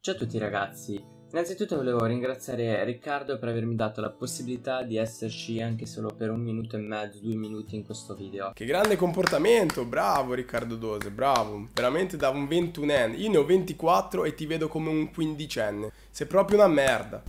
Ciao a tutti ragazzi, innanzitutto volevo ringraziare Riccardo per avermi dato la possibilità di esserci anche solo per 1 minuto e mezzo, 2 minuti in questo video. Che grande comportamento, bravo Riccardo Dose, bravo, veramente da un 21enne, io ne ho 24 e ti vedo come un 15enne, sei proprio una merda.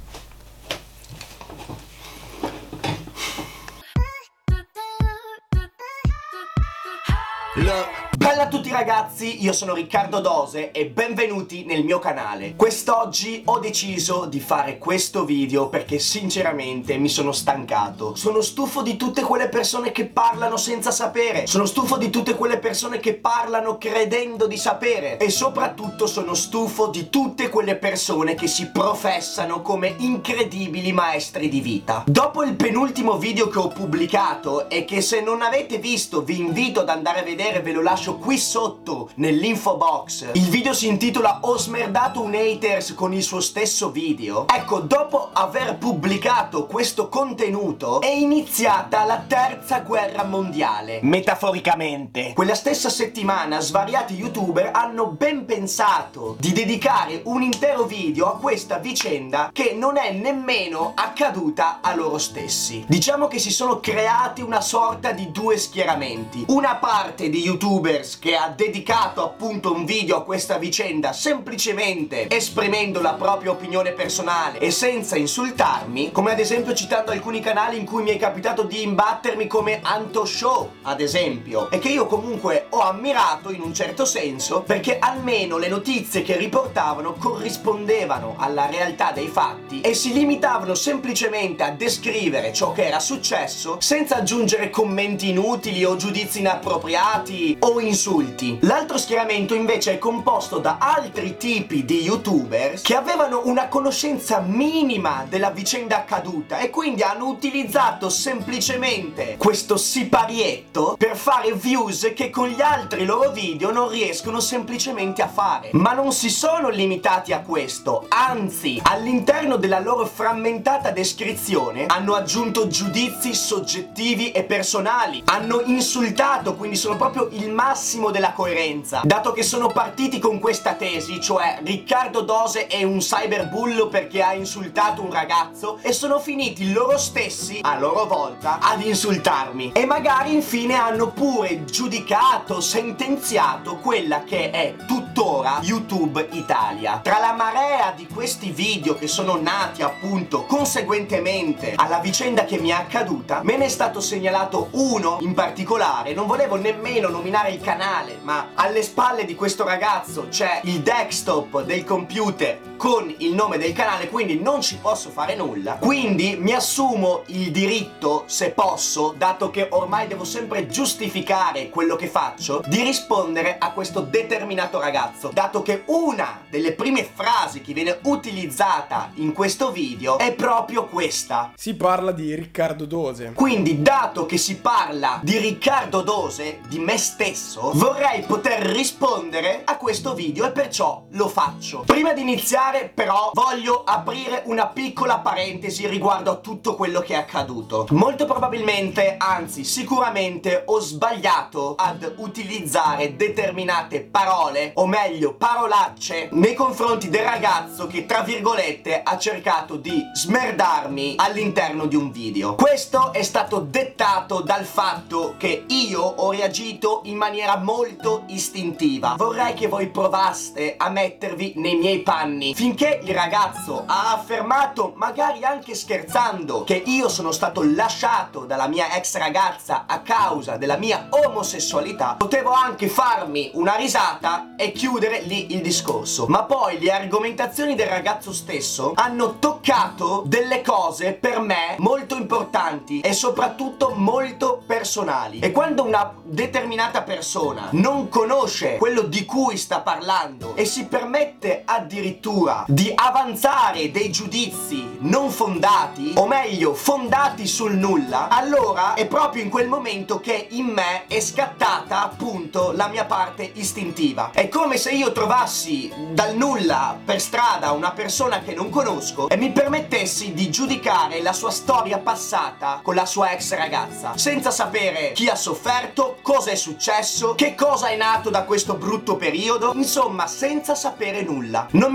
Bella a tutti ragazzi, io sono Riccardo Dose e benvenuti nel mio canale. Quest'oggi ho deciso di fare questo video perché sinceramente mi sono stancato. Sono stufo di tutte quelle persone che parlano senza sapere. Sono stufo di tutte quelle persone che parlano credendo di sapere. E soprattutto sono stufo di tutte quelle persone che si professano come incredibili maestri di vita. Dopo il penultimo video che ho pubblicato e che se non avete visto vi invito ad andare a vedere, ve lo lascio qui sotto nell'info box. Il video si intitola "Ho smerdato un haters con il suo stesso video". Ecco, dopo aver pubblicato questo contenuto è iniziata la terza guerra mondiale, metaforicamente. Quella stessa settimana svariati youtuber hanno ben pensato di dedicare un intero video a questa vicenda che non è nemmeno accaduta a loro stessi. Diciamo che si sono creati una sorta di due schieramenti. Una parte di youtubers che ha dedicato appunto un video a questa vicenda semplicemente esprimendo la propria opinione personale e senza insultarmi, come ad esempio citando alcuni canali in cui mi è capitato di imbattermi come Anto Show ad esempio, e che io comunque ho ammirato in un certo senso perché almeno le notizie che riportavano corrispondevano alla realtà dei fatti e si limitavano semplicemente a descrivere ciò che era successo senza aggiungere commenti inutili o giudizi inappropriati o insulti. L'altro schieramento invece è composto da altri tipi di youtuber che avevano una conoscenza minima della vicenda accaduta e quindi hanno utilizzato semplicemente questo siparietto per fare views che con gli altri loro video non riescono semplicemente a fare. Ma non si sono limitati a questo, anzi all'interno della loro frammentata descrizione hanno aggiunto giudizi soggettivi e personali, hanno insultato, quindi sono proprio il massimo della coerenza, dato che sono partiti con questa tesi, cioè Riccardo Dose è un cyberbullo perché ha insultato un ragazzo, e sono finiti loro stessi a loro volta ad insultarmi e magari infine hanno pure giudicato, sentenziato quella che è tuttora YouTube Italia. Tra la marea di questi video che sono nati appunto conseguentemente alla vicenda che mi è accaduta, me ne è stato segnalato uno in particolare. Non volevo nemmeno nominare il canale, ma alle spalle di questo ragazzo c'è il desktop del computer con il nome del canale, quindi non ci posso fare nulla. Quindi mi assumo il diritto, se posso, dato che ormai devo sempre giustificare quello che faccio, di rispondere a questo determinato ragazzo, dato che una delle prime frasi che viene utilizzata in questo video è proprio questa. Si parla di Riccardo Dose. Quindi, dato che si parla di Riccardo Dose, di me stesso, vorrei poter rispondere a questo video e perciò lo faccio. Prima di iniziare però voglio aprire una piccola parentesi riguardo a tutto quello che è accaduto. Molto probabilmente, anzi sicuramente, ho sbagliato ad utilizzare determinate parole, o meglio parolacce, nei confronti del ragazzo che tra virgolette ha cercato di smerdarmi all'interno di un video. Questo è stato dettato dal fatto che io ho reagito in maniera molto istintiva. Vorrei che voi provaste a mettervi nei miei panni. Finché il ragazzo ha affermato, magari anche scherzando, che io sono stato lasciato dalla mia ex ragazza a causa della mia omosessualità, potevo anche farmi una risata e chiudere lì il discorso. Ma poi le argomentazioni del ragazzo stesso hanno toccato delle cose per me molto importanti e soprattutto molto personali. E quando una determinata persona non conosce quello di cui sta parlando e si permette addirittura di avanzare dei giudizi non fondati, o meglio fondati sul nulla, allora è proprio in quel momento che in me è scattata appunto la mia parte istintiva. È come se io trovassi dal nulla per strada una persona che non conosco e mi permettessi di giudicare la sua storia passata con la sua ex ragazza, senza sapere chi ha sofferto, cosa è successo, che cosa è nato da questo brutto periodo, insomma senza sapere nulla. Non mi sembra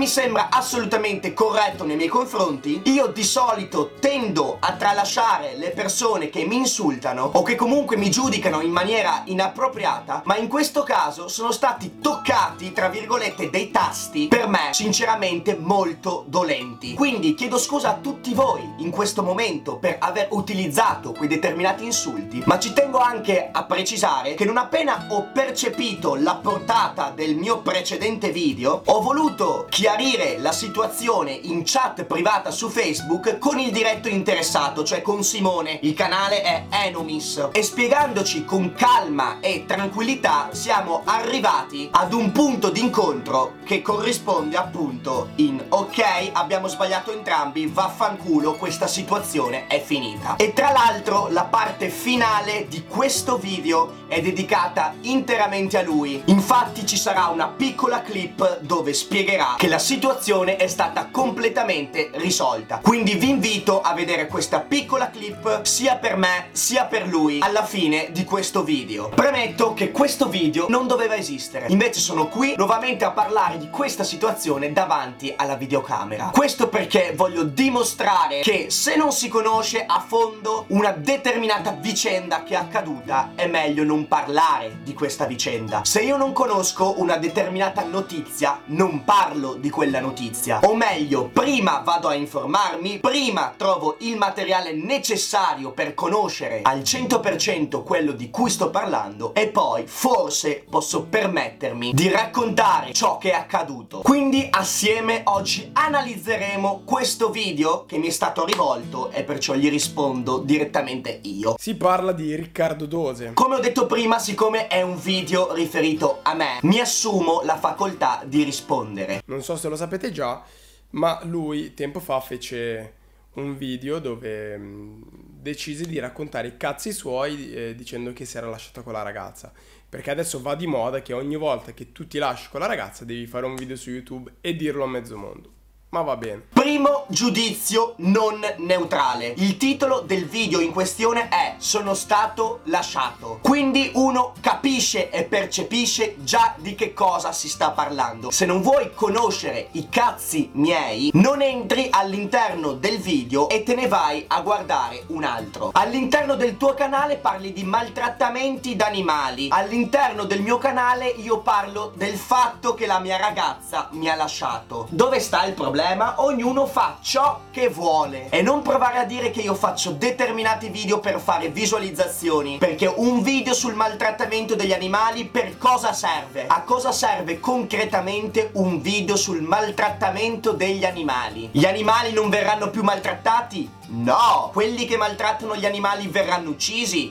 sia assolutamente corretto nei miei confronti. Io di solito tendo a tralasciare le persone che mi insultano o che comunque mi giudicano in maniera inappropriata, ma in questo caso sono stati toccati, tra virgolette, dei tasti per me sinceramente molto dolenti. Quindi chiedo scusa a tutti voi in questo momento per aver utilizzato quei determinati insulti, ma ci tengo anche a precisare che non appena ho percepito la portata del mio precedente video, ho voluto chiarire la situazione in chat privata su Facebook con il diretto interessato, cioè con Simone, il canale è Enomis, e spiegandoci con calma e tranquillità siamo arrivati ad un punto d'incontro che corrisponde appunto in ok, abbiamo sbagliato entrambi, vaffanculo, questa situazione è finita. E tra l'altro la parte finale di questo video è dedicata interamente a lui. Infatti ci sarà una piccola clip dove spiegherà che la situazione è stata completamente risolta. Quindi vi invito a vedere questa piccola clip sia per me sia per lui alla fine di questo video. Premetto che questo video non doveva esistere, invece sono qui nuovamente a parlare di questa situazione davanti alla videocamera. Questo perché voglio dimostrare che se non si conosce a fondo una determinata vicenda che è accaduta, è meglio non parlare di questa vicenda. Se io non conosco una determinata notizia, non parlo di quella notizia. O meglio, prima vado a informarmi, prima trovo il materiale necessario per conoscere al 100% quello di cui sto parlando e poi forse posso permettermi di raccontare ciò che è accaduto. Quindi assieme oggi analizzeremo questo video che mi è stato rivolto e perciò gli rispondo direttamente io. Si parla di Riccardo Dose. Come ho detto prima, siccome è un video riferito a me, mi assumo la facoltà di rispondere. Non so se lo sapete già, ma lui tempo fa fece un video dove decise di raccontare i cazzi suoi dicendo che si era lasciato con la ragazza. Perché adesso va di moda che ogni volta che tu ti lasci con la ragazza devi fare un video su YouTube e dirlo a mezzo mondo. Ma va bene. Primo giudizio non neutrale. Il titolo del video in questione è "Sono stato lasciato". Quindi uno capisce e percepisce già di che cosa si sta parlando. Se non vuoi conoscere i cazzi miei, non entri all'interno del video e te ne vai a guardare un altro. All'interno del tuo canale parli di maltrattamenti d'animali. All'interno del mio canale io parlo del fatto che la mia ragazza mi ha lasciato. Dove sta il problema? Ognuno fa ciò che vuole e non provare a dire che io faccio determinati video per fare visualizzazioni, perché un video sul maltrattamento degli animali per cosa serve? A cosa serve concretamente un video sul maltrattamento degli animali? Gli animali non verranno più maltrattati? No! Quelli che maltrattano gli animali verranno uccisi?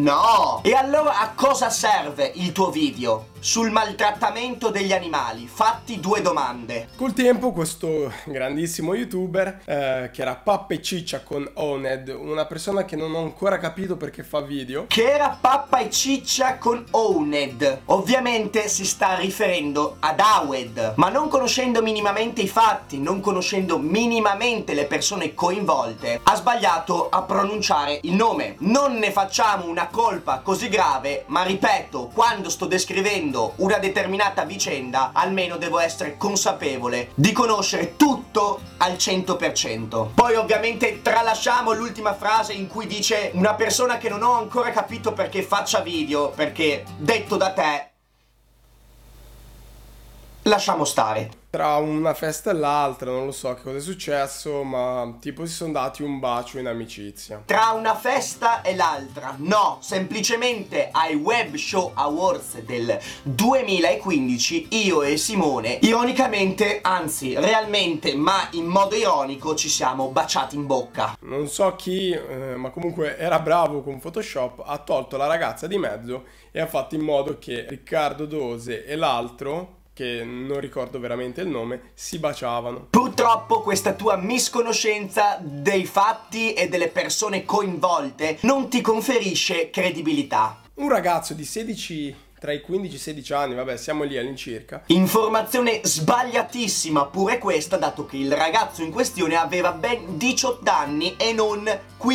No! E allora a cosa serve il tuo video sul maltrattamento degli animali? Fatti due domande. Col tempo questo grandissimo youtuber che era Pappa e Ciccia con Owned, una persona che non ho ancora capito perché fa video, Che era Pappa e Ciccia con Owned. Ovviamente si sta riferendo ad Awed, ma non conoscendo minimamente i fatti, non conoscendo minimamente le persone coinvolte, ha sbagliato a pronunciare il nome. Non ne facciamo una colpa così grave, ma ripeto, quando sto descrivendo una determinata vicenda, almeno devo essere consapevole di conoscere tutto al 100%. Poi ovviamente tralasciamo l'ultima frase in cui dice "una persona che non ho ancora capito perché faccia video", perché detto da te, lasciamo stare. tra una festa e l'altra, non lo so che cosa è successo, ma tipo si sono dati un bacio in amicizia. Tra una festa e l'altra? No, semplicemente ai Web Show Awards del 2015 io e Simone, ironicamente, anzi realmente, ma in modo ironico, ci siamo baciati in bocca. Non so chi, ma comunque era bravo con Photoshop, ha tolto la ragazza di mezzo e ha fatto in modo che Riccardo Dose e l'altro, che non ricordo veramente il nome, si baciavano. Purtroppo questa tua misconoscenza dei fatti e delle persone coinvolte non ti conferisce credibilità. Un ragazzo di 16 tra i 15 e i 16 anni, vabbè, siamo lì all'incirca. Informazione sbagliatissima pure questa, dato che il ragazzo in questione aveva ben 18 anni e non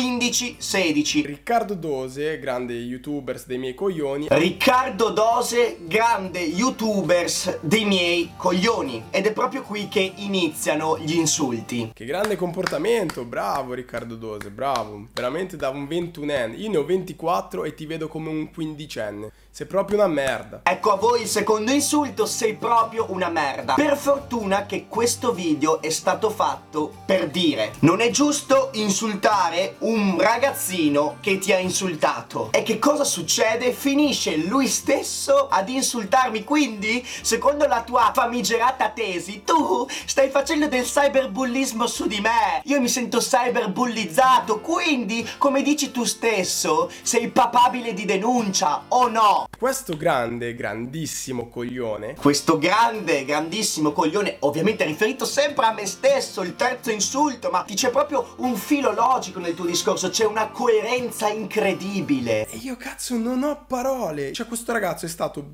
15-16. Riccardo Dose, grande youtubers dei miei coglioni. Riccardo Dose, grande youtubers dei miei coglioni. Ed è proprio qui che iniziano gli insulti. Che grande comportamento, bravo Riccardo Dose, bravo. Veramente da un 21enne. Io ne ho 24 e ti vedo come un 15enne. Sei proprio una merda. Ecco a voi il secondo insulto, sei proprio una merda. Per fortuna che questo video è stato fatto per dire: non è giusto insultare un ragazzino che ti ha insultato. E che cosa succede? Finisce lui stesso ad insultarmi. Quindi, secondo la tua famigerata tesi, tu stai facendo del cyberbullismo su di me. Io mi sento cyberbullizzato. Quindi, come dici tu stesso, sei papabile di denuncia, o no? Questo grandissimo coglione. Questo grandissimo coglione, ovviamente riferito sempre a me stesso, il terzo insulto, ma c'è proprio un filo logico nel tuo discorso, c'è una coerenza incredibile. E io cazzo non ho parole. Cioè questo ragazzo è stato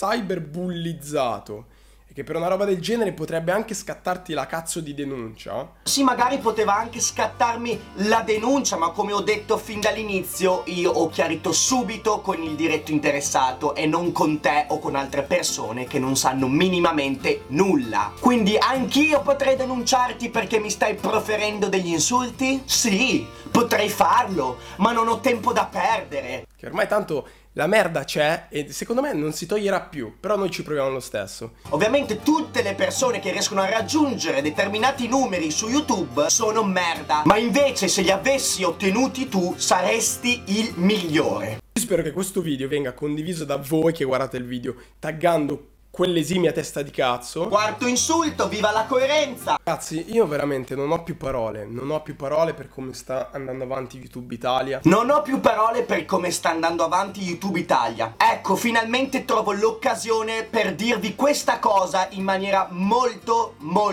cyberbullizzato. Che per una roba del genere potrebbe anche scattarti la cazzo di denuncia. Sì, magari poteva anche scattarmi la denuncia, ma come ho detto fin dall'inizio, io ho chiarito subito con il diretto interessato e non con te o con altre persone che non sanno minimamente nulla. Quindi anch'io potrei denunciarti perché mi stai proferendo degli insulti? Sì, potrei farlo, ma non ho tempo da perdere. Che ormai tanto la merda c'è e secondo me non si toglierà più, però noi ci proviamo lo stesso. Ovviamente tutte le persone che riescono a raggiungere determinati numeri su YouTube sono merda, ma invece se li avessi ottenuti tu saresti il migliore. Io spero che questo video venga condiviso da voi che guardate il video, taggando quell'esimia testa di cazzo. Quarto insulto, viva la coerenza! Ragazzi, io veramente non ho più parole per come sta andando avanti YouTube Italia. Non ho più parole per come sta andando avanti YouTube Italia. Ecco, finalmente trovo l'occasione per dirvi questa cosa in maniera molto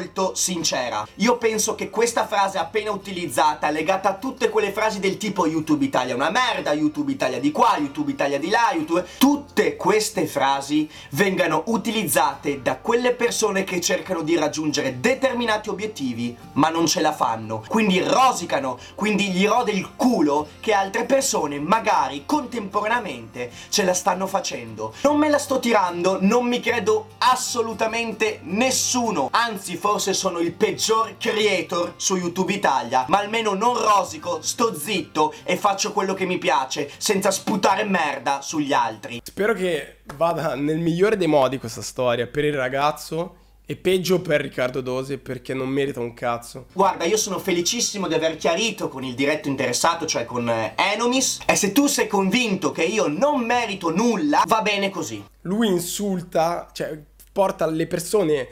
sincera. Io penso che questa frase appena utilizzata, legata a tutte quelle frasi del tipo YouTube Italia è una merda, YouTube Italia di qua, YouTube Italia di là, YouTube... Tutte queste frasi vengano utilizzate da quelle persone che cercano di raggiungere determinati obiettivi ma non ce la fanno, quindi rosicano, quindi gli rode il culo che altre persone magari contemporaneamente ce la stanno facendo. Non me la sto tirando, non mi credo assolutamente nessuno, anzi forse sono il peggior creator su YouTube Italia, ma almeno non rosico, sto zitto e faccio quello che mi piace senza sputare merda sugli altri. Spero che vada nel migliore dei modi questa storia per il ragazzo e peggio per Riccardo Dose perché non merita un cazzo. Guarda, io sono felicissimo di aver chiarito con il diretto interessato, cioè con Enomis, e se tu sei convinto che io non merito nulla, va bene così. Lui insulta, cioè porta le persone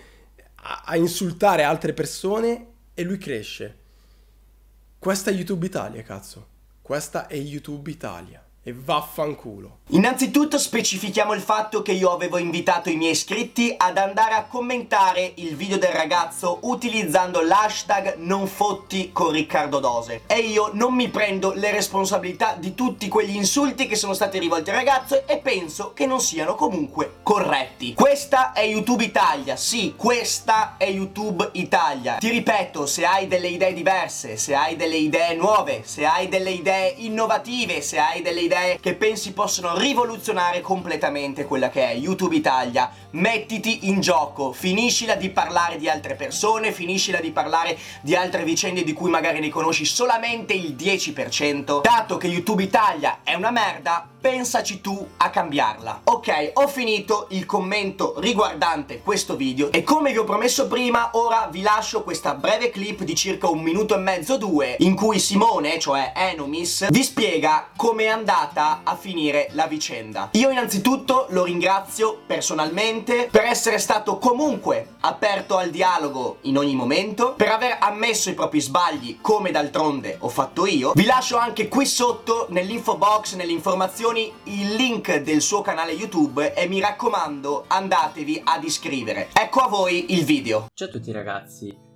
a insultare altre persone e lui cresce. Questa è YouTube Italia, cazzo. Questa è YouTube Italia. E vaffanculo. Innanzitutto specifichiamo il fatto che io avevo invitato i miei iscritti ad andare a commentare il video del ragazzo utilizzando l'hashtag nonfotti con Riccardo Dose, e io non mi prendo le responsabilità di tutti quegli insulti che sono stati rivolti al ragazzo e penso che non siano comunque corretti. Questa è YouTube Italia, sì, questa è YouTube Italia. Ti ripeto, se hai delle idee diverse, se hai delle idee nuove, se hai delle idee innovative, se hai delle idee che pensi possono rivoluzionare completamente quella che è YouTube Italia, mettiti in gioco, finiscila di parlare di altre persone, finiscila di parlare di altre vicende di cui magari ne conosci solamente il 10%. Dato che YouTube Italia è una merda, pensaci tu a cambiarla. Ok, ho finito il commento riguardante questo video e come vi ho promesso prima, ora vi lascio questa breve clip di circa 1 minuto e mezzo, 2, in cui Simone, cioè Enomis, vi spiega come è andata a finire la vicenda. Io innanzitutto lo ringrazio personalmente per essere stato comunque aperto al dialogo in ogni momento, per aver ammesso i propri sbagli come d'altronde ho fatto io. Vi lascio anche qui sotto nell'info box, nelle informazioni, il link del suo canale YouTube e mi raccomando andatevi ad iscrivere. Ecco a voi il video. Ciao a tutti ragazzi,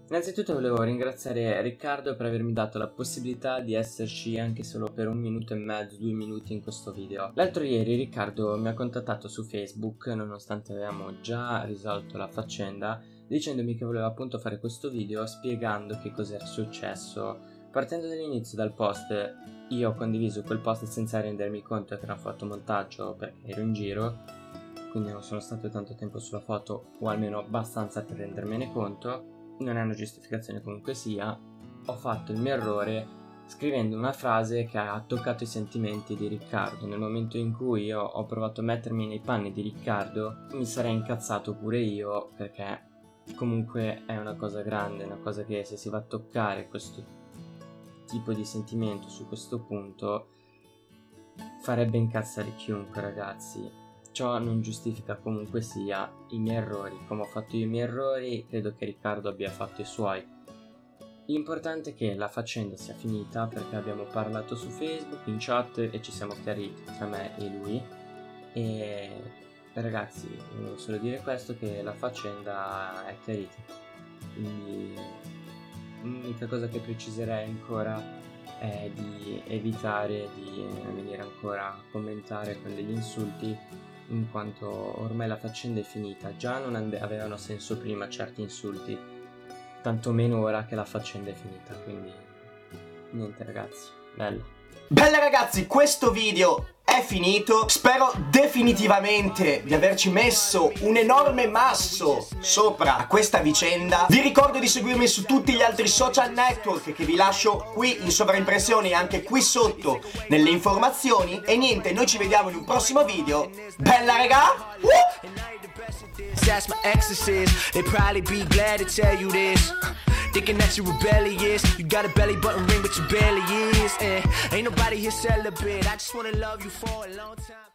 Innanzitutto volevo ringraziare Riccardo per avermi dato la possibilità di esserci anche solo per 1 minuto e mezzo, 2 minuti in questo video. L'altro ieri Riccardo mi ha contattato su Facebook, nonostante avevamo già risolto la faccenda, dicendomi che voleva appunto fare questo video spiegando che cos'era successo. Partendo dall'inizio, dal post, io ho condiviso quel post senza rendermi conto che era un fotomontaggio perché ero in giro, quindi non sono stato tanto tempo sulla foto, o almeno abbastanza per rendermene conto. Non è una giustificazione comunque sia. Ho fatto il mio errore scrivendo una frase che ha toccato i sentimenti di Riccardo. Nel momento in cui io ho provato a mettermi nei panni di Riccardo, mi sarei incazzato pure io, perché comunque è una cosa grande, una cosa che se si va a toccare questo tipo di sentimento su questo punto farebbe incazzare chiunque, ragazzi. Ciò non giustifica comunque sia i miei errori. Come ho fatto io i miei errori, credo che Riccardo abbia fatto i suoi. L'importante è che la faccenda sia finita, perché abbiamo parlato su Facebook, in chat, e ci siamo chiariti tra me e lui. E ragazzi, volevo solo dire questo, che la faccenda è chiarita. Quindi l'unica cosa che preciserei ancora è di evitare di venire ancora a commentare con degli insulti, in quanto ormai la faccenda è finita. Già non avevano senso prima certi insulti, tanto meno ora che la faccenda è finita. Quindi niente ragazzi, Bella ragazzi, questo video è finito. Spero definitivamente di averci messo un enorme masso sopra a questa vicenda. Vi ricordo di seguirmi su tutti gli altri social network che vi lascio qui in sovraimpressione e anche qui sotto nelle informazioni. E niente, noi ci vediamo in un prossimo video. Bella raga! That's my exorcist. They probably be glad to tell you this. Thinking that you're rebellious. You got a belly button ring, but you barely is. And ain't nobody here celibate. I just wanna love you for a long time.